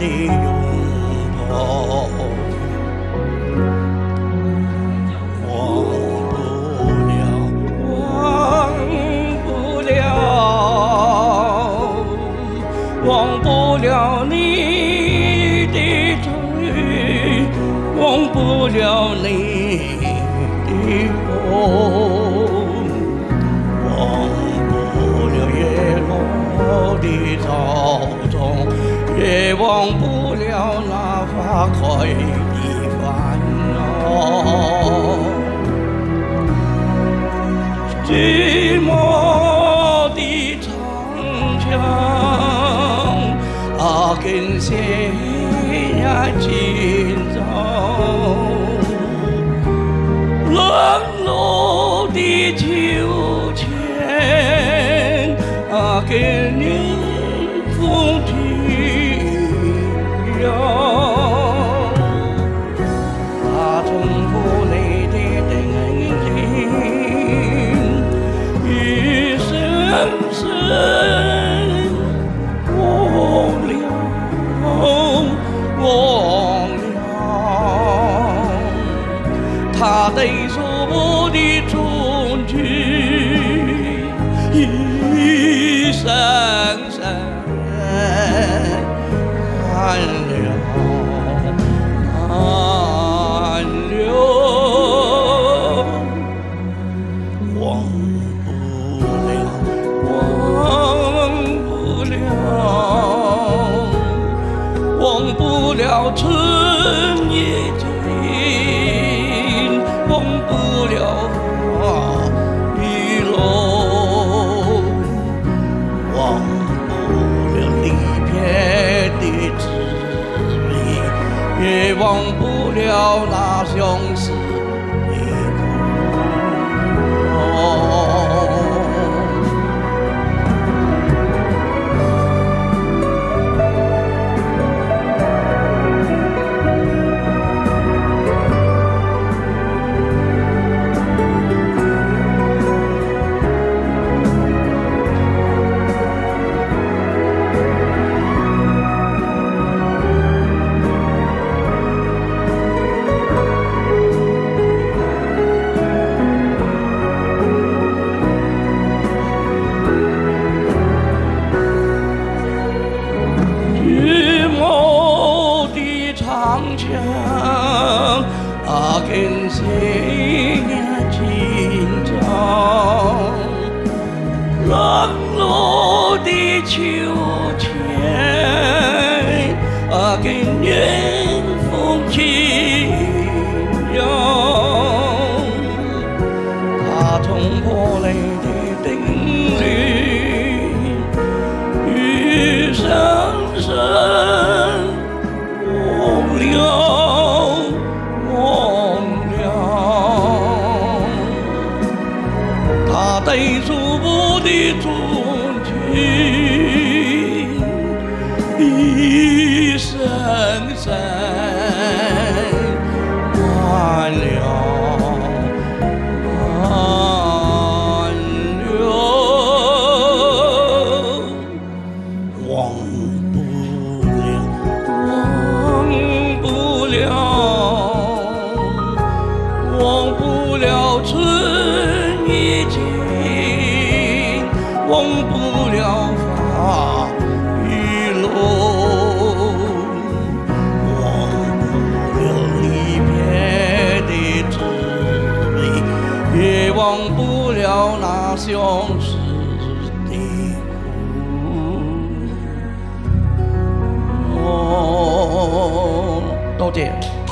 的拥抱，忘不了，忘不了你的嘴，忘不了你的梦，忘不了叶落的草丛，也忘不了那花开的烦恼。寂寞的长墙，啊，跟谁呀今朝？冷落的秋千，啊，给你风停摇。它冲破你的灯铃，一声声忘了，忘了。他对说我的衷情，一声声寒了，寒了，忘不了，忘不了，忘不了春已尽，忘不了花已落，忘不了离别的滋味，也忘不了那相思的苦。长墙啊，跟谁呀今朝？冷落的秋千啊，跟年风轻摇。它冲破泪的定律，一声声忘了，他对出我的衷情，一声声寒了，寒了，忘不了，忘不了，忘不了春已尽，忘不了花已落，忘不了离别的滋味，也忘不了那相思的苦。多谢。